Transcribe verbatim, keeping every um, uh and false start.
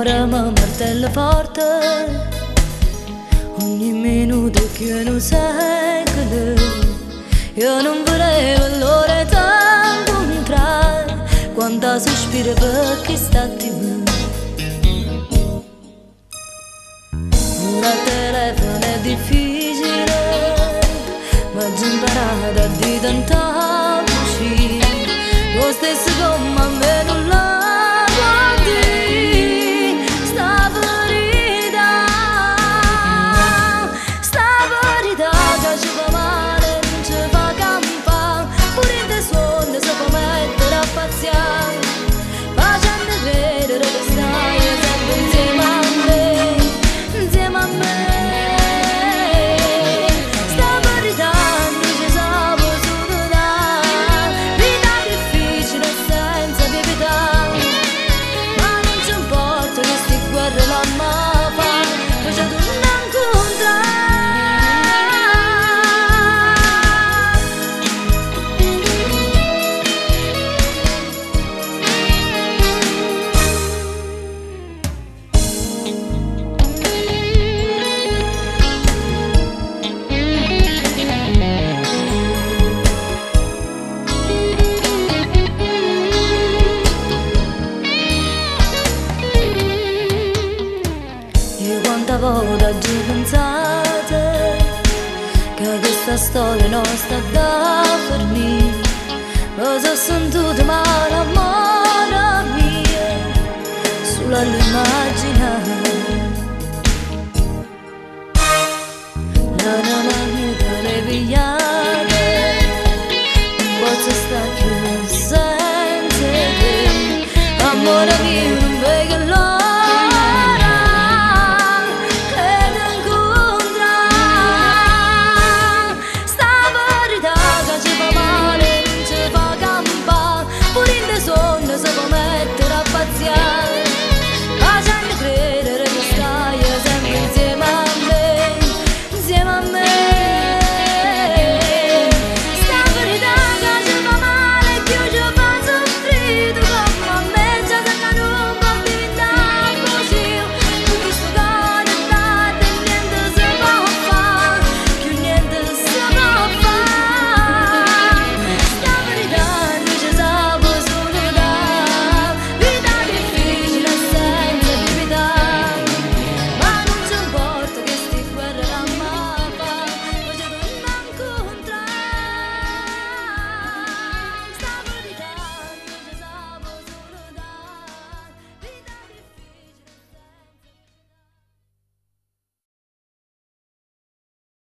L'amore mi martella forte, ogni minuto che non sai che io non volevo l'ora t'incontrare, quando sospiro per chi sta di me. Ora il telefono è difficile, ma già imparato a dire tanta vicino, lo stesso come a me non la quanta volta ho pensato che questa storia non sta da finire, ma se sentito male amore mio solo all'immaginare. La manuta le pigliate, non posso stare più senza te, amore mio.